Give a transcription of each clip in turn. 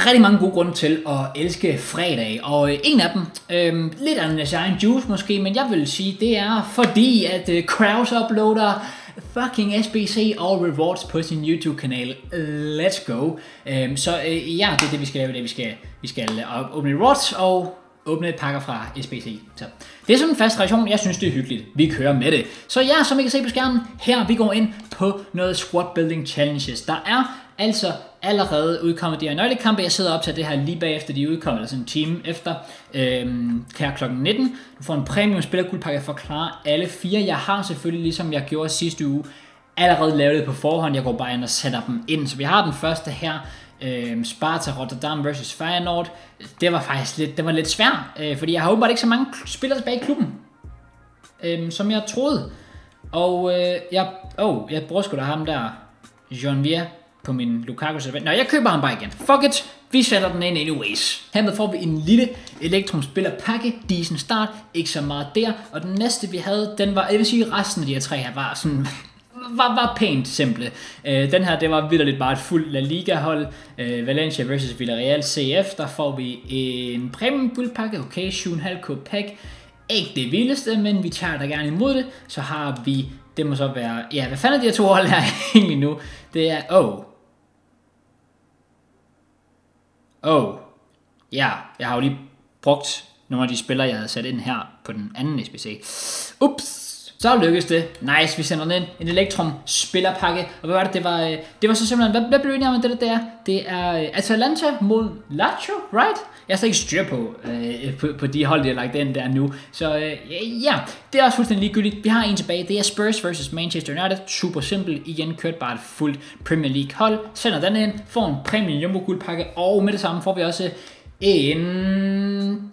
rigtig mange gode grunde til at elske fredag, og en af dem, lidt af en shine juice måske, men jeg vil sige, det er fordi, at Kraus uploader fucking SBC og rewards på sin YouTube-kanal. Let's go. Ja, det er det, vi skal lave. Vi skal åbne rewards og åbne pakker fra SBC. Så det er sådan en fast tradition. Jeg synes, det er hyggeligt. Vi kører med det. Så ja, som I kan se på skærmen, her vi går ind på noget squad building challenges. Der er altså allerede udkommet de her nøglekampe. Jeg sidder op til det her lige bagefter de er udkommet, altså en time efter, her klokken 19. Du får en premium spillerguldpakke for at klare alle 4. Jeg har selvfølgelig, ligesom jeg gjorde sidste uge, allerede lavet det på forhånd. Jeg går bare ind og sætter dem ind. Så vi har den første her. Sparta Rotterdam vs Feyenoord. Det var faktisk lidt svært, fordi jeg har åbenbart ikke så mange spillere tilbage i klubben, som jeg troede. Og jeg bruger sgu da ham der, Jean-Vier, på min Lukaku. Nå, jeg køber ham bare igen. Fuck it, vi sætter den ind anyways. Hermed får vi en lille Electrum spillerpakke, decent start, ikke så meget der. Og den næste vi havde, den var, jeg vil sige resten af de her tre her var sådan var pænt simple. Den her, det var vitterligt bare et fuldt La Liga hold. Valencia vs Villarreal CF, der får vi en premium guldpakke, okay, 7,5k pack. Ikke det vildeste, men vi tager da gerne imod det. Så har vi, det må så være, ja, hvad fanden er de her to hold her egentlig nu? Det er, ja, jeg har jo lige brugt nogle af de spillere, jeg havde sat ind her på den anden SBC. Ups! Så lykkedes det. Nice, vi sender den ind. En Electrum spillerpakke. Og hvad var det? Det var så simpelthen, hvad blev vi enige om det der? Det er Atalanta mod Lazio, right? Jeg har slet ikke styr på de hold, de har lagt ind der nu. Så ja, det er også fuldstændig ligegyldigt. Vi har en tilbage. Det er Spurs vs Manchester United. Super simpel. Igen kørt bare et fuldt Premier League hold. Sender den ind. Får en premium jumbo guldpakke. Og med det samme får vi også en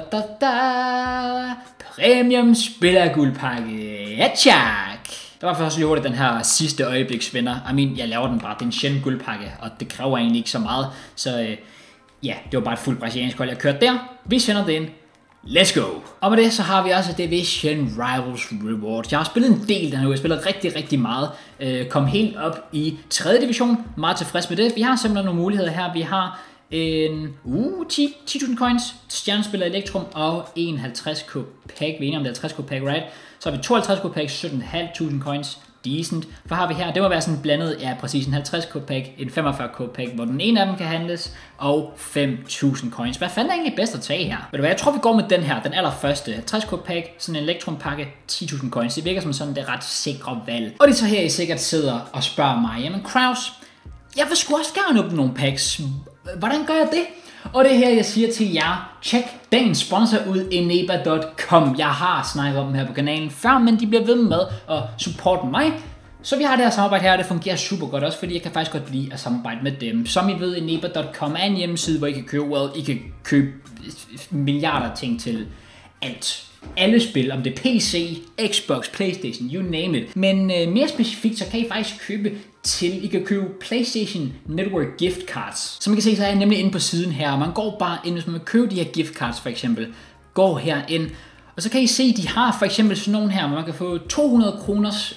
premium spillerguldpakke. Ja, tak. Der var først lige hurtigt den her sidste øjebliksvinder. Jeg laver den bare. Det er en sjælden guldpakke, og det kræver egentlig ikke så meget. Så ja, det var bare et fuldt brasiliansk hold, jeg kørte der. Vi sender det ind. Let's go! Og med det, så har vi også Division Rivals Rewards. Jeg har spillet en del der nu. Jeg har spillet rigtig, rigtig meget. Kom helt op i 3. division. Meget tilfreds med det. Vi har simpelthen nogle muligheder her. Vi har en 10.000 coins, stjernespiller Electrum og en 50k pack. Vi er enige om det 50k pack, right? Så har vi 52k pack, 17.500 coins. Decent. For har vi her, det må være sådan blandet, ja præcis, en 50k pack, en 45k pack, hvor den ene af dem kan handles, og 5.000 coins. Hvad fanden er egentlig bedst at tage her? Ved du hvad, jeg tror vi går med den her, den allerførste. 50k pack, sådan en Electrum pakke, 10.000 coins. Det virker som sådan det ret sikre valg. Og det er så her, I sikkert sidder og spørger mig, jamen Kraus, jeg vil sgu også gerne åbne nogle packs. Hvordan gør jeg det? Og det er her, jeg siger til jer, tjek dagens sponsor ud, eneba.com. Jeg har snakket om dem her på kanalen før, men de bliver ved med at supporte mig. Så vi har det her samarbejde her, og det fungerer super godt også, fordi jeg kan faktisk godt lide at samarbejde med dem. Som I ved, eneba.com er en hjemmeside, hvor I kan købe, I kan købe milliarder ting til alt. Alle spil, om det er PC, Xbox, Playstation, you name it. Men mere specifikt, så kan I faktisk købe I kan købe PlayStation Network gift cards. Som I kan se, så er jeg nemlig inde på siden her. Man går bare ind, hvis man vil købe de her gift cards for eksempel. Går her ind, og så kan I se, de har for eksempel sådan nogle her, hvor man kan få 200 kroners,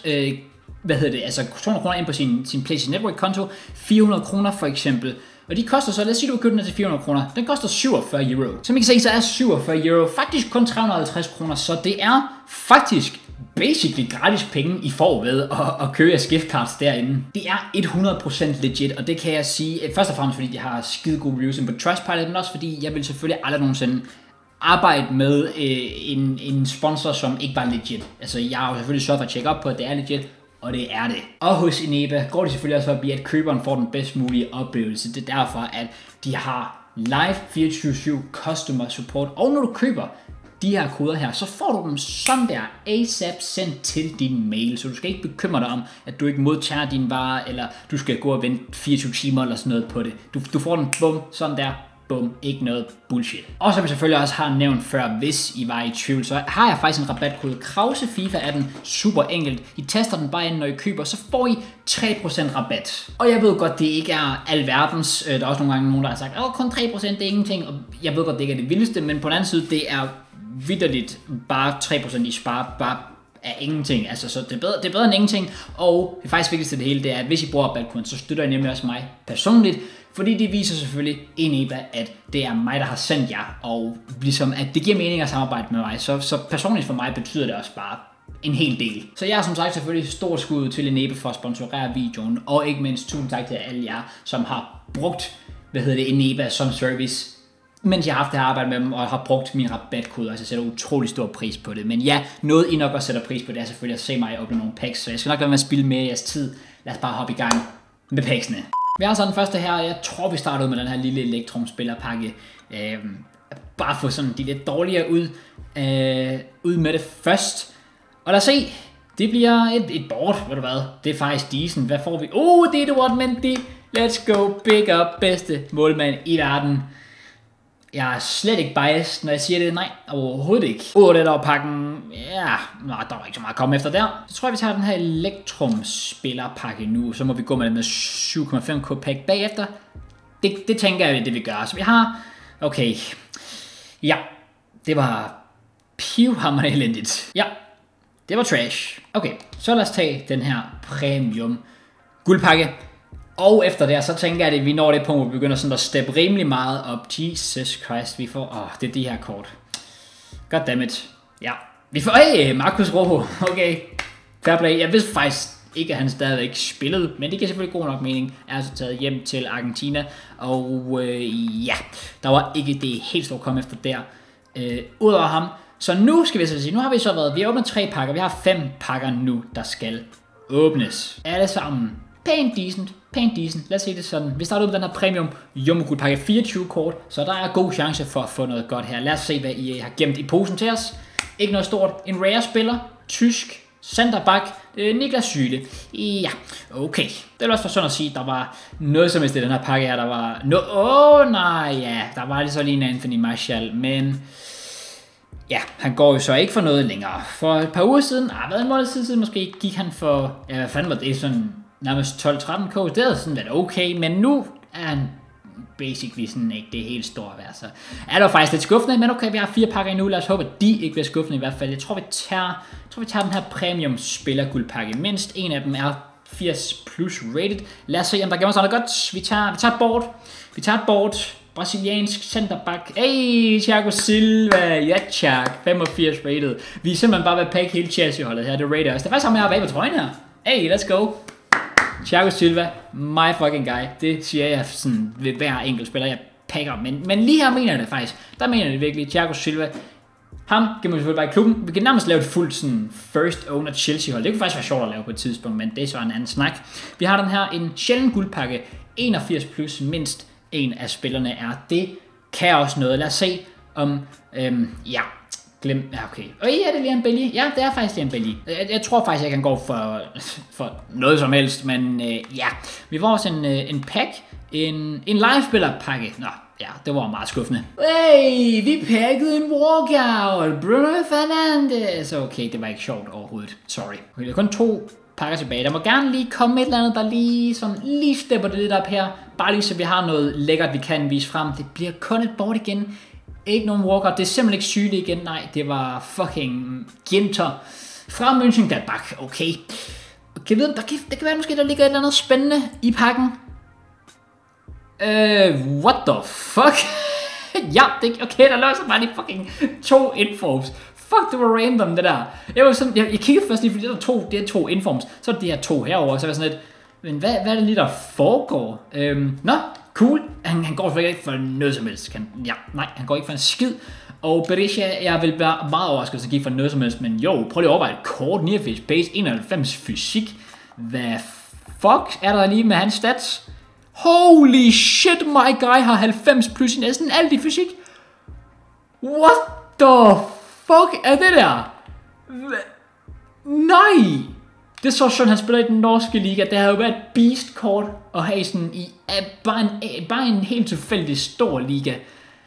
200 kroner ind på sin PlayStation Network konto, 400 kroner for eksempel. Og de koster så, lad os sige, du vil købe den til 400 kroner. Den koster 47 euro. Som I kan se, så er 47 euro faktisk kun 350 kroner, så det er faktisk basically gratis penge, I får ved at købe jeres gift cards derinde. Det er 100% legit, og det kan jeg sige, først og fremmest fordi de har skide gode reviews på Trustpilot, men også fordi jeg vil selvfølgelig aldrig nogensinde arbejde med en sponsor, som ikke var legit. Altså, jeg har jo selvfølgelig sørget for at tjekke op på, at det er legit, og det er det. Og hos Eneba går det selvfølgelig også forbi, at køberen får den bedst mulige oplevelse. Det er derfor, at de har live 24/7 customer support, og når du køber de her koder her, så får du dem sådan der ASAP sendt til din mail, så du skal ikke bekymre dig om, at du ikke modtager din vare, eller du skal gå og vente 24 timer eller sådan noget på det. Du får den, bum, sådan der, bum, ikke noget bullshit. Og som jeg selvfølgelig også har nævnt før, hvis I var i tvivl, så har jeg faktisk en rabatkode. Krause FIFA er den super enkelt. I taster den bare ind, når I køber, så får I 3% rabat. Og jeg ved godt, det ikke er alverdens. Der er også nogle gange nogen, der har sagt, kun 3%, det er ingenting. Og jeg ved godt, det ikke er det vildeste, men på den anden side, det er vitterligt bare 3% I sparer, bare af ingenting. Altså, så det er bedre end ingenting. Og det faktisk vigtigste af det hele, det er, at hvis I bruger rabatkoden, så støtter I nemlig også mig personligt. Fordi det viser selvfølgelig Eneba, at det er mig, der har sendt jer. Og ligesom, at det giver mening at samarbejde med mig. Så personligt for mig betyder det også bare en hel del. Så jeg er som sagt selvfølgelig stor skud til Eneba for at sponsorere videoen. Og ikke mindst tusind tak til alle jer, som har brugt, Eneba som service, mens jeg har haft det her arbejde med dem, og har brugt min rabatkode, altså jeg sætter utrolig stor pris på det. Men ja, noget I nok også sætter pris på, det er selvfølgelig at se mig åbne nogle packs, så jeg skal nok lade med at spille mere i jeres tid. Lad os bare hoppe i gang med packsene. Vi har så den første her, og jeg tror vi starter ud med den her lille Elektrum-spillerpakke. Bare få sådan de lidt dårligere ud med det først. Og lad os se, det bliver et board, ved du hvad, det er faktisk decent. Hvad får vi? Det er det one man, det. Let's go, big up, bedste målmand i verden. Jeg er slet ikke biased, når jeg siger det. Nej, overhovedet ikke. Det der pakken. Ja, der var ikke så meget at komme efter der. Så tror jeg, vi tager den her Elektrum-spillerpakke nu. Så må vi gå med den med 7,5k pack bagefter. Det tænker jeg, det vi gør. Så vi har... Okay. Ja, det var pivhammerende elendigt. Ja, det var trash. Okay, så lad os tage den her premium guldpakke. Og efter det, så tænker jeg, at vi når det punkt, hvor vi begynder sådan at steppe rimelig meget op. Jesus Christ, vi får... det er de her kort. Goddammit. Ja. Vi får... Marcus Rojo. Okay. Fair play. Jeg vidste faktisk ikke, at han stadigvæk spillede, men det giver selvfølgelig god nok mening. Er altså taget hjem til Argentina. Og ja, der var ikke det helt store komme efter der. Udover ham. Så nu skal vi så sige, nu har vi så været... Vi har åbnet 3 pakker. Vi har 5 pakker nu, der skal åbnes. Alle sammen pænt decent. Lad os se det sådan. Vi starter ud med den her premium Jumbo pakke 24 kort, så der er god chance for at få noget godt her. Lad os se, hvad I har gemt i posen til os. Ikke noget stort. En rare spiller. Tysk. Centerback. Niklas Süle. Ja, okay. Det vil også være sådan at sige, at der var noget som helst i den her pakke her. Der var... der var lige så lige en Anthony Martial, men... Ja, han går jo så ikke for noget længere. For et par uger siden, en måned siden måske, gik han for... Ja, hvad fanden var det? Sådan... nærmest 12-13k, det er sådan lidt okay, men nu er han basically sådan ikke det helt store værd, så er det faktisk lidt skuffende, men okay, vi har 4 pakker endnu, lad os håbe, at de ikke bliver skuffende i hvert fald. Jeg tror, vi tager den her premium spiller guldpakke, mindst en af dem er 80 plus rated. Lad os se, om der gemmer sig noget godt. Vi tager et board, brasiliansk centerback, Thiago Silva, ja tak, 85 rated. Vi er simpelthen bare ved at pakke hele Chelsea-holdet her, det rater os. Det er faktisk ham, jeg har bag på trøjen her. Let's go. Thiago Silva, my fucking guy. Det siger jeg sådan ved hver enkelt spiller, jeg pakker. Men lige her mener jeg det faktisk. Der mener jeg det virkelig. Thiago Silva. Ham kan man selvfølgelig bare i klubben. Vi kan nærmest lave et fuldt sådan first owner Chelsea hold. Det kunne faktisk være sjovt at lave på et tidspunkt, men det er så en anden snak. Vi har den her en sjælden guldpakke. 81 plus mindst en af spillerne er. Det kan også noget. Lad os se om... okay. Og er det Liam Bailly? Ja, det er faktisk Liam Bailly. Jeg tror faktisk, jeg kan gå for noget som helst, men ja. Vi får også en pack, en live-spiller-pakke. Det var meget skuffende. Vi pakkede en walkout. Bruno Fernandes. Okay, det var ikke sjovt overhovedet. Sorry. Okay, der er kun 2 pakker tilbage. Der må gerne lige komme et eller andet, der lige stepper det lidt op her. Bare lige så vi har noget lækkert, vi kan vise frem. Det bliver kun et board igen. Ikke nogen walkout. Det er simpelthen ikke Süle igen. Nej, det var fucking Ginter fra Mönchengladbach. Okay. Kan vide, det kan være måske, der ligger et eller andet spændende i pakken. What the fuck? Ja, okay, der lå så bare lige fucking 2 informs. Fuck, det var random, det der. Jeg kiggede først lige, fordi det er 2 informs. Så er det de her 2 herover. Så var jeg sådan lidt, men hvad er det lige, der foregår? Cool. Han går selvfølgelig ikke for noget som helst. Han går ikke for en skid. Og Berisha, jeg vil være meget overrasket, at han gik for noget som helst. Men prøv lige at overveje et kort, 89 pace, 91 fysik. Hvad fuck er der lige med hans stats? Holy shit, my guy har 90 plus i næsten alt i fysik. What the fuck er det der? Nej! Det er så sådan, han spiller i den norske liga. Det har jo været et beast-kort at have sådan i bare en helt tilfældig stor liga.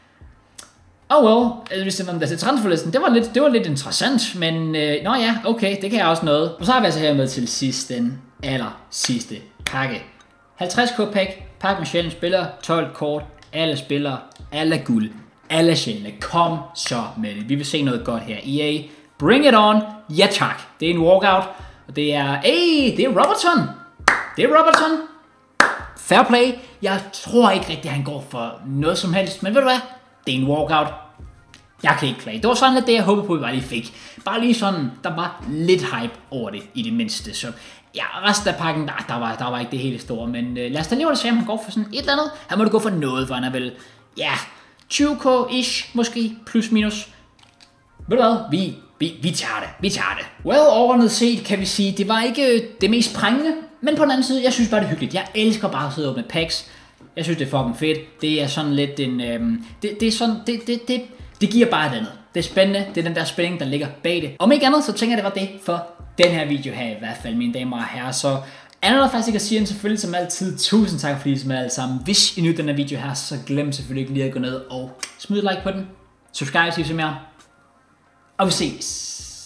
Hvis det var til transferlisten, det var lidt interessant, men okay, det kan jeg også noget. Og så har vi altså her med til sidst den aller sidste pakke. 50k pakke med sjældne spillere, 12 kort, alle spillere, alle guld, alle sjældne. Kom så med det. Vi vil se noget godt her. EA, Bring it on. Ja tak. Det er en walkout. Og det er... det er Robertson. Det er Robertson. Fair play. Jeg tror ikke rigtig, at han går for noget som helst. Men ved du hvad? Det er en walkout. Jeg kan ikke klage. Det var sådan lidt det, jeg håbede på, at vi bare lige fik. Bare lige sådan, der var lidt hype over det i det mindste. Så ja, resten af pakken, der var ikke det hele store. Men lad os da lige se, om han går for sådan et eller andet. Han må da gå for noget, for han er vel, ja, 20k-ish, måske, plus minus. Ved du hvad? Vi tager det. Vi tager det. Well, overordnet set kan vi sige, det var ikke det mest prængende. Men på den anden side, jeg synes bare, det er hyggeligt. Jeg elsker bare at sidde og åbne packs. Jeg synes, det er fucking fedt. Det er sådan lidt en... det er sådan... Det giver bare et andet. Det er spændende. Det er den der spænding, der ligger bag det. Om ikke andet, så tænker jeg, det var det for den her video her i hvert fald, mine damer og herrer. Så andet der faktisk ikke at sige, end selvfølgelig som altid, tusind tak fordi I smed alle sammen. Hvis I nyder den her video her, så glem selvfølgelig ikke lige at gå ned og smid et like på den. Subscribe til mere. Og vi ses.